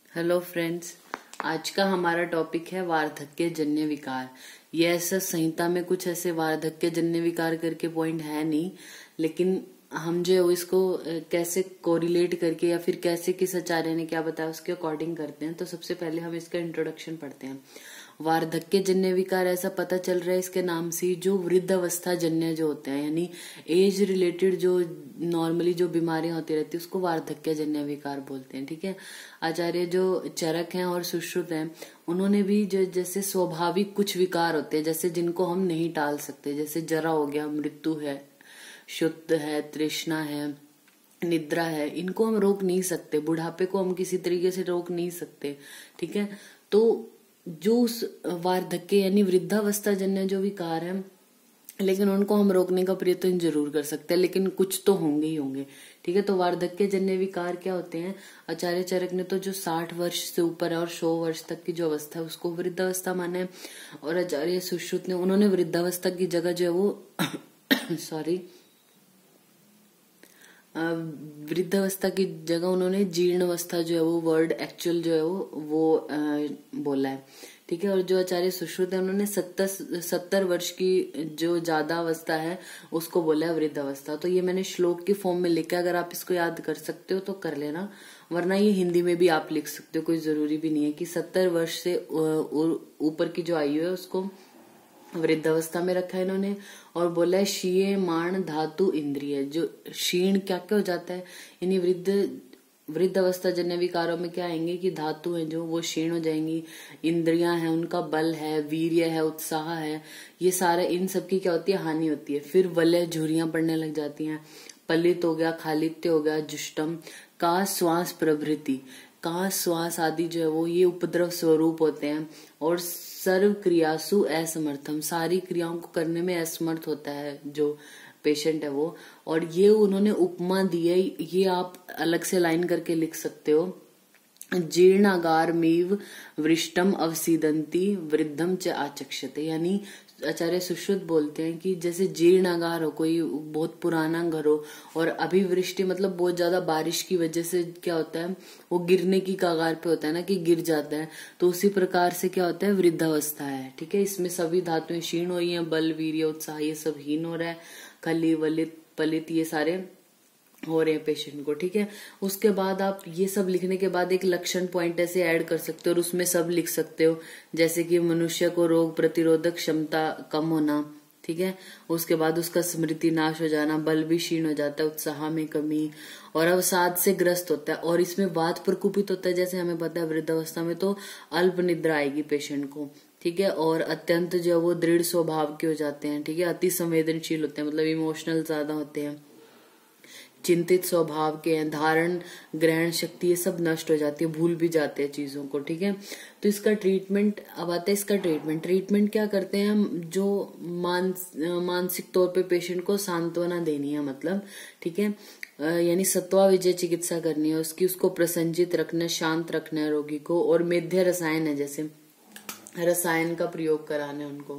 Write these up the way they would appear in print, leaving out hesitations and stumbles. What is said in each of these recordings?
Hello friends. आज का हमारा टॉपिक है वार्धक्य जन्य विकार। ये ऐसा संहिता में कुछ ऐसे वार्धक्य जन्य विकार करके पॉइंट है नहीं, लेकिन हम जो है इसको कैसे कोरिलेट करके या फिर कैसे किस आचार्य ने क्या बताया उसके अकॉर्डिंग करते हैं। तो सबसे पहले हम इसका इंट्रोडक्शन पढ़ते हैं। वार्धक्य जन्य विकार ऐसा पता चल रहा है इसके नाम से, जो वृद्ध अवस्था जन्य जो होते हैं यानी एज रिलेटेड जो नॉर्मली जो बीमारियां होती रहती है उसको वार्धक्य जन्य विकार बोलते हैं। ठीक है, आचार्य जो चरक हैं और सुश्रुत हैं उन्होंने भी जो जैसे स्वाभाविक कुछ विकार होते हैं जैसे जिनको हम नहीं टाल सकते, जैसे जरा हो गया, मृत्यु है, शुद्ध है, तृष्णा है, निद्रा है, इनको हम रोक नहीं सकते, बुढ़ापे को हम किसी तरीके से रोक नहीं सकते। ठीक है, तो जो उस वार्धक्य यानी वृद्धावस्था जन्य जो विकार है, लेकिन उनको हम रोकने का प्रयत्न जरूर कर सकते हैं, लेकिन कुछ तो होंगे ही होंगे। ठीक है, तो वार्धक्य जन्य विकार क्या होते हैं? आचार्य चरक ने तो जो 60 वर्ष से ऊपर है और 100 वर्ष तक की जो अवस्था है उसको वृद्धावस्था माना है, और आचार्य सुश्रुत ने उन्होंने वृद्धावस्था की जगह जो है वो सॉरी वृद्धावस्था की जगह उन्होंने जीर्ण अवस्था जो है वो वर्ड एक्चुअल जो है वो बोला है। ठीक है, और जो आचार्य सुश्रुत है उन्होंने 70 वर्ष की जो ज्यादा अवस्था है उसको बोला है वृद्धावस्था। तो ये मैंने श्लोक की फॉर्म में लिखा है, अगर आप इसको याद कर सकते हो तो कर लेना, वरना ये हिंदी में भी आप लिख सकते हो, कोई जरूरी भी नहीं है कि 70 वर्ष से ऊपर की जो आयु है उसको वृद्धावस्था में रखा है इन्होंने। और बोला है क्षीयमाण धातु इंद्रिय, जो क्षीण क्या क्या हो जाता है यानी वृद्ध अवस्था जन्य विकारों में क्या आएंगे कि धातु है जो वो क्षीण हो जाएंगी, इंद्रियां हैं उनका बल है, वीर्य है, उत्साह है, ये सारा इन सब की क्या होती है, हानि होती है। फिर वलय झुर्रियां पड़ने लग जाती हैं, पलित हो गया, खालित्य हो गया, जुष्टम का श्वास प्रभृति, का श्वास आदि जो है वो ये उपद्रव स्वरूप होते हैं। और सर्व क्रियासु असमर्थम, सारी क्रियाओं को करने में असमर्थ होता है जो पेशेंट है वो। और ये उन्होंने उपमा दी है, ये आप अलग से लाइन करके लिख सकते हो। जीर्णागार मीव वृष्टम अवसीदंती वृद्धम च आचक्षते, यानी आचार्य सुश्रुत बोलते हैं कि जैसे जीर्णागार हो, कोई बहुत पुराना घर हो और अभी वृष्टि मतलब बहुत ज्यादा बारिश की वजह से क्या होता है वो गिरने की कगार पे होता है ना, कि गिर जाता है, तो उसी प्रकार से क्या होता है वृद्धावस्था है। ठीक है, इसमें सभी धातुएं क्षीण हो रही है, बल, वीर्य, उत्साह ये सब हीन हो रहा है, खली, वलित, पलित ये सारे हो रहे हैं पेशेंट को। ठीक है, उसके बाद आप ये सब लिखने के बाद एक लक्षण पॉइंट ऐसे ऐड कर सकते हो और उसमें सब लिख सकते हो, जैसे कि मनुष्य को रोग प्रतिरोधक क्षमता कम होना। ठीक है, उसके बाद उसका स्मृति नाश हो जाना, बल भी क्षीण हो जाता है, उत्साह में कमी, और अवसाद से ग्रस्त होता है, और इसमें वात प्रकुपित होता है। जैसे हमें पता है वृद्धावस्था में तो अल्प निद्रा आएगी पेशेंट को। ठीक है, और अत्यंत जो वो दृढ़ स्वभाव के हो जाते हैं। ठीक है, अति संवेदनशील होते हैं, मतलब इमोशनल ज्यादा होते हैं, चिंतित स्वभाव के हैं, धारण ग्रहण शक्ति ये सब नष्ट हो जाती है, भूल भी जाते हैं चीजों को। ठीक है, तो इसका ट्रीटमेंट अब आता है। इसका ट्रीटमेंट क्या करते हैं हम, जो मानसिक तौर पे पेशेंट को सांत्वना देनी है, मतलब ठीक है, यानी सत्वा विजय चिकित्सा करनी है उसकी, उसको प्रसन्नचित रखना है, शांत रखना है रोगी को, और मेध्य रसायन है जैसे रसायन का प्रयोग कराना है उनको।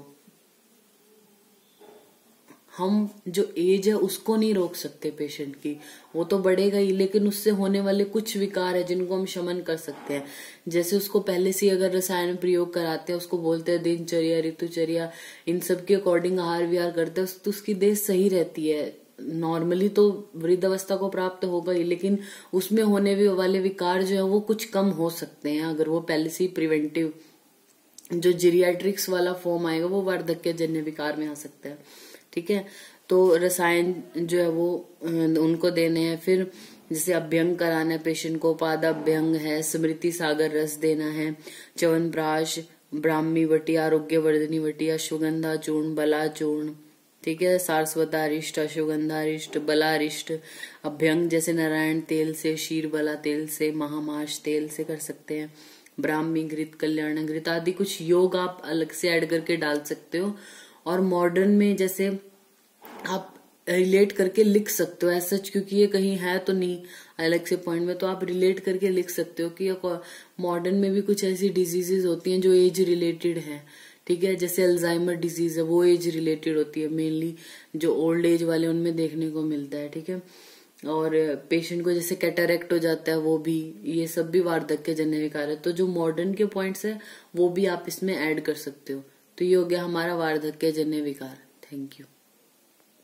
हम जो एज है उसको नहीं रोक सकते पेशेंट की, वो तो बढ़ेगा ही, लेकिन उससे होने वाले कुछ विकार है जिनको हम शमन कर सकते हैं। जैसे उसको पहले से अगर रसायन प्रयोग कराते हैं, उसको बोलते हैं दिनचर्या, ऋतुचर्या, इन सब के अकॉर्डिंग आहार विहार करते हैं, तो उसकी देह सही रहती है। नॉर्मली तो वृद्धावस्था को प्राप्त होगा ही, लेकिन उसमें होने वाले विकार जो है वो कुछ कम हो सकते हैं अगर वो पहले से ही प्रिवेंटिव, जो जीरियाट्रिक्स वाला फॉर्म आएगा वो वार्धक्य जन्य विकार में आ सकता है। ठीक है, तो रसायन जो है वो उनको देने हैं। फिर जैसे अभ्यंग कराना है पेशेंट को, पादाभ्यंग है, स्मृति सागर रस देना है, च्यवनप्राश, ब्राह्मी वटी, आरोग्य वर्धनी वटी, अश्वगंधा चूर्ण, बला चूर्ण। ठीक है, सारस्वतारिष्ट, अश्वगंधारिष्ट, बलारिष्ट। अभ्यंग जैसे नारायण तेल से, शीर बला तेल से, महामाश तेल से कर सकते हैं, ब्राह्मी घृत, कल्याण घृत आदि कुछ योग आप अलग से ऐड करके डाल सकते हो। और मॉडर्न में जैसे आप रिलेट करके लिख सकते हो ऐसा, क्योंकि ये कहीं है तो नहीं अलग से पॉइंट में, तो आप रिलेट करके लिख सकते हो कि मॉडर्न में भी कुछ ऐसी डिजीजेस होती हैं जो एज रिलेटेड है। ठीक है, जैसे अल्जाइमर डिजीज है वो एज रिलेटेड होती है मेनली, जो ओल्ड एज वाले उनमें देखने को मिलता है। ठीक है, और पेशेंट को जैसे कैटरेक्ट हो जाता है वो भी, ये सब भी वार्धक्य जन्य विकार है। तो जो मॉडर्न के पॉइंट्स है वो भी आप इसमें ऐड कर सकते हो। तो ये हो गया हमारा वार्धक्य जन्य विकार। Thank you.